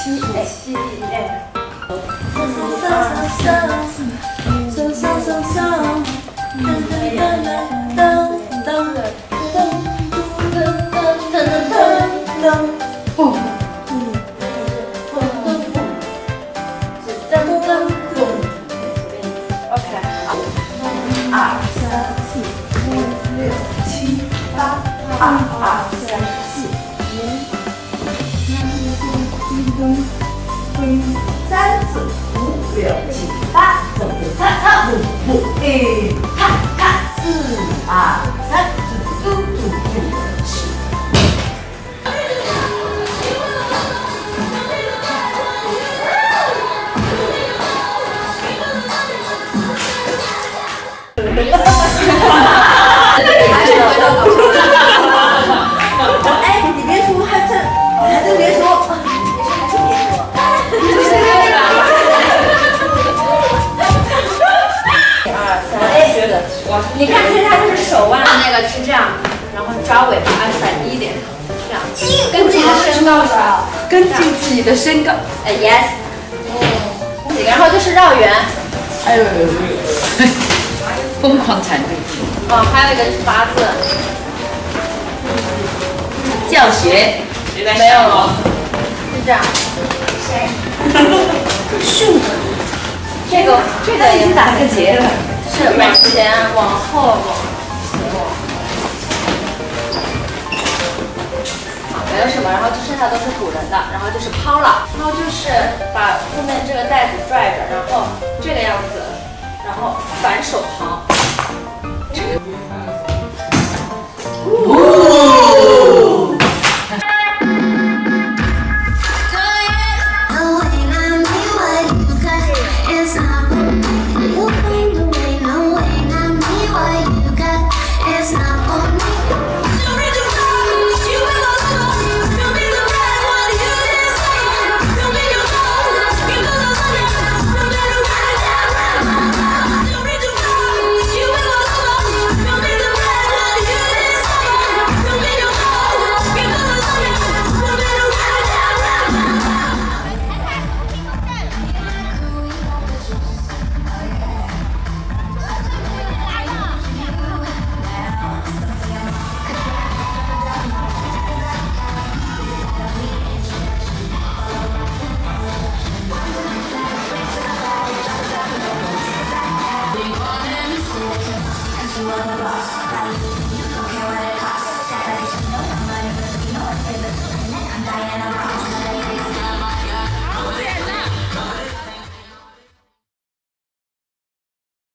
你看，其实它就是手腕那个是这样，然后抓尾巴甩低一点，这样，跟自己的身高是吧？ 根据自己的身高 ，yes， 几个，然后就是绕圆， 哎呦，疯狂缠对子。 哦，还有一个就是八字， 教学没有了，是这样。 树， 这个已经打个结了。 是往前、往后、往前、往后，好，没有什么，然后就剩下都是古人的，然后就是抛了，抛就是把后面这个带子拽着，然后这个样子，然后反手抛。